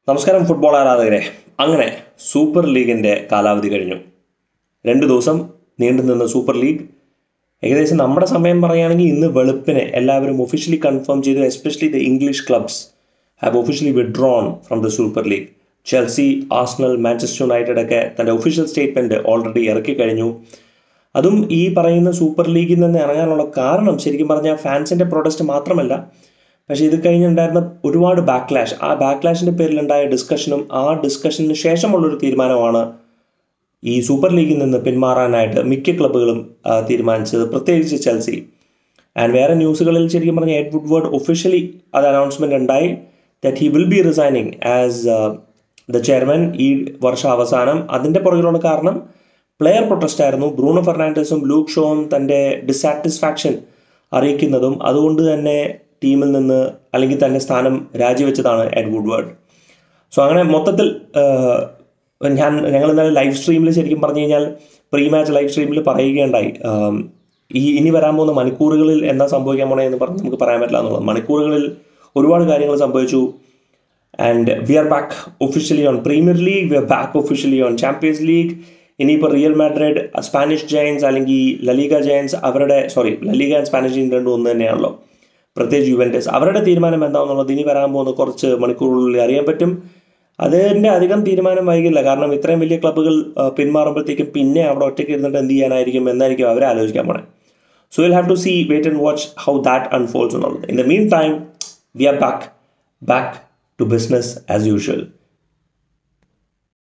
നമസ്കാരം ഫുട്ബോൾ ആരാധകരെ. അങ്ങനെ സൂപ്പർ ലീഗിൻ്റെ കാലാവധി കഴിഞ്ഞു. 2 ദിവസം നീണ്ടുനിന്ന സൂപ്പർ ലീഗ് ഏകദേശം നമ്മുടെ സമയം പറയുകയാണെങ്കിൽ ഇന്ന് വെളുപ്പിനെ എല്ലാവരും ഒഫീഷ്യലി കൺഫേം ചെയ്തു. Especially the English clubs have officially withdrawn from the Super League. Chelsea, Arsenal, Manchester United ഒക്കെ തൻ്റെ ഒഫീഷ്യൽ സ്റ്റേറ്റ്മെൻറ്റ് ഓൾറെഡി ഇറക്കി കഴിഞ്ഞു. അതും ഈ പറയുന്ന സൂപ്പർ ലീഗിൽ നിന്ന് ഇറങ്ങാനുള്ള കാരണം ശരിക്കും പറഞ്ഞാൽ ഫാൻസിൻ്റെ പ്രൊട്ടസ്റ്റ് മാത്രമല്ല, പക്ഷേ ഇത് കഴിഞ്ഞുണ്ടായിരുന്ന ഒരുപാട് ബാക്ക്ലാഷ്, ആ ബാക്ക്ലാഷിൻ്റെ പേരിലുണ്ടായ ഡിസ്കഷനും ആ ഡിസ്കഷന് ശേഷമുള്ളൊരു തീരുമാനമാണ് ഈ സൂപ്പർ ലീഗിൽ നിന്ന് പിന്മാറാനായിട്ട് മിക്ക ക്ലബ്ബുകളും തീരുമാനിച്ചത്, പ്രത്യേകിച്ച് ചെൽസി. ആൻഡ് വേറെ ന്യൂസുകളിൽ ശരിക്കും പറഞ്ഞാൽ എഡ് വുഡ്വേർഡ് ഒഫീഷ്യലി അത് അനൗൺസ്മെൻറ്റ് ഉണ്ടായി that he will be resigning as the chairman ഈ വർഷം അവസാനം. അതിൻ്റെ പുറകിലുള്ള കാരണം പ്ലെയർ പ്രൊട്ടസ്റ്റ് ആയിരുന്നു. ബ്രൂണോ ഫെർണാണ്ടസും ലൂക്ക് ഷോവും തൻ്റെ ഡിസാറ്റിസ്ഫാക്ഷൻ അറിയിക്കുന്നതും അതുകൊണ്ട് തന്നെ ടീമിൽ നിന്ന് അല്ലെങ്കിൽ തൻ്റെ സ്ഥാനം രാജിവെച്ചതാണ് എഡ് വുഡ്വേർഡ്. സോ അങ്ങനെ മൊത്തത്തിൽ ഞങ്ങൾ ഇന്നലെ ലൈവ് സ്ട്രീമിൽ ശരിക്കും പറഞ്ഞു കഴിഞ്ഞാൽ പ്രീ മാച്ച് ലൈവ് സ്ട്രീമിൽ പറയുകയുണ്ടായി ഇനി വരാൻ പോകുന്ന മണിക്കൂറുകളിൽ എന്താ സംഭവിക്കാൻ പോണേ എന്ന് പറഞ്ഞ് നമുക്ക് പറയാൻ പറ്റില്ല എന്നുള്ളത്. മണിക്കൂറുകളിൽ ഒരുപാട് കാര്യങ്ങൾ സംഭവിച്ചു. And we are back officially on Premier League, we are back officially on Champions League. ഇനിയിപ്പോൾ റിയൽ മാഡ്രിഡ്, സ്പാനിഷ് ജയൻസ് അല്ലെങ്കിൽ La Liga giants, La Liga and Spanish giants രണ്ടും ഒന്ന് തന്നെയാണല്ലോ. പ്രത്യേകിച്ച് യുവൻറ്റസ്, അവരുടെ തീരുമാനം എന്താണെന്നുള്ളത് ഇനി വരാൻ പോകുന്ന കുറച്ച് മണിക്കൂറുകളിൽ അറിയാൻ പറ്റും. അതിൻ്റെ അധികം തീരുമാനം വൈകില്ല, കാരണം ഇത്രയും വലിയ ക്ലബ്ബുകൾ പിന്മാറുമ്പോഴത്തേക്കും പിന്നെ അവിടെ ഒറ്റയ്ക്ക് ഇരുന്നിട്ട് എന്ത് ചെയ്യാനായിരിക്കും എന്നായിരിക്കും അവരെ ആലോചിക്കാൻ പോണേ. So will have to see, wait and watch how that unfolds എന്നുള്ളത്. In the meantime we are back to business as usual.